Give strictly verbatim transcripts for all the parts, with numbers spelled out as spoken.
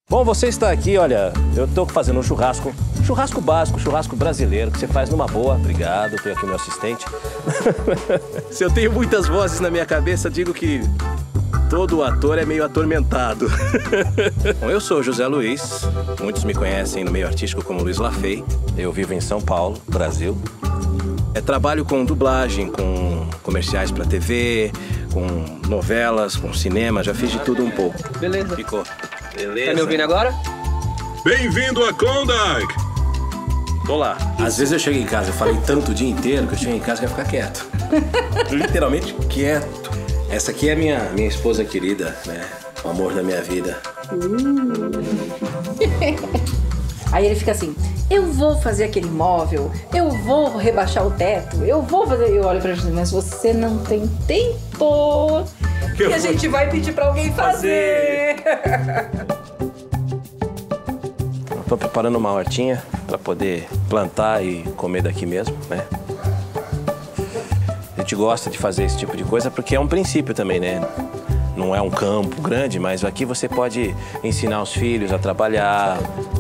Bom, você está aqui, olha, eu estou fazendo um churrasco, churrasco básico, churrasco brasileiro, que você faz numa boa. Obrigado, tenho aqui meu assistente. Se eu tenho muitas vozes na minha cabeça, digo que todo ator é meio atormentado. Bom, eu sou José Luiz, muitos me conhecem no meio artístico como Luiz Lafay. Eu vivo em São Paulo, Brasil. É, trabalho com dublagem, com comerciais para T V, com novelas, com cinema, já fiz de tudo um pouco. Beleza. Ficou. Beleza. Tá me ouvindo agora? Bem-vindo a Klondike! Tô lá. Às vezes eu chego em casa, eu falei tanto o dia inteiro que eu chego em casa e quero ficar quieto. Literalmente quieto. Essa aqui é minha, minha esposa querida, né? O amor da minha vida. Aí ele fica assim, eu vou fazer aquele móvel, eu vou rebaixar o teto, eu vou fazer... Eu olho pra gente, mas você não tem tempo. Que e a gente vai pedir pra alguém fazer. Eu tô preparando uma hortinha pra poder plantar e comer daqui mesmo, né? A gente gosta de fazer esse tipo de coisa porque é um princípio também, né? Não é um campo grande, mas aqui você pode ensinar os filhos a trabalhar.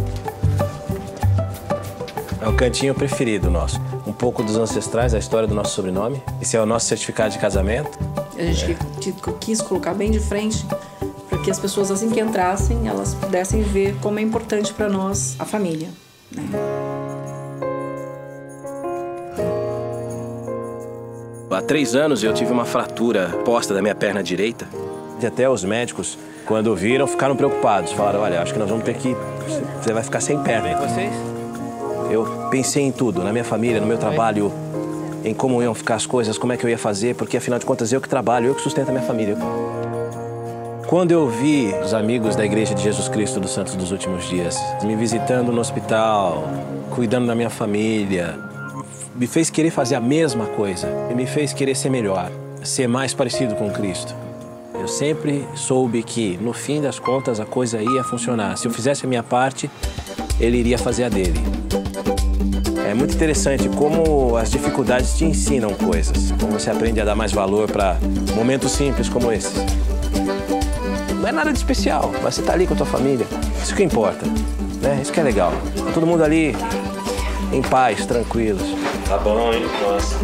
É o cantinho preferido nosso. Um pouco dos ancestrais, a história do nosso sobrenome. Esse é o nosso certificado de casamento. A gente é. quis colocar bem de frente para que as pessoas, assim que entrassem, elas pudessem ver como é importante para nós a família, né? Há três anos eu tive uma fratura posta da minha perna direita. E até os médicos, quando viram, ficaram preocupados. Falaram, olha, acho que nós vamos ter que... Você vai ficar sem perna. E vocês? Eu pensei em tudo, na minha família, no meu trabalho, em como iam ficar as coisas, como é que eu ia fazer, porque afinal de contas eu que trabalho, eu que sustento a minha família. Quando eu vi os amigos da Igreja de Jesus Cristo dos Santos dos Últimos Dias me visitando no hospital, cuidando da minha família, me fez querer fazer a mesma coisa, e me fez querer ser melhor, ser mais parecido com Cristo. Eu sempre soube que, no fim das contas, a coisa ia funcionar. Se eu fizesse a minha parte, ele iria fazer a dele. É muito interessante como as dificuldades te ensinam coisas, como você aprende a dar mais valor para momentos simples como esses. Não é nada de especial, mas você tá ali com a tua família, isso que importa, né? Isso que é legal. Tá todo mundo ali em paz, tranquilos. Tá bom, hein? Nossa.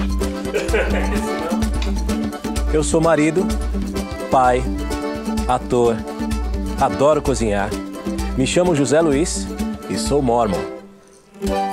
Eu sou marido, pai, ator, adoro cozinhar, me chamo José Luiz e sou mórmon.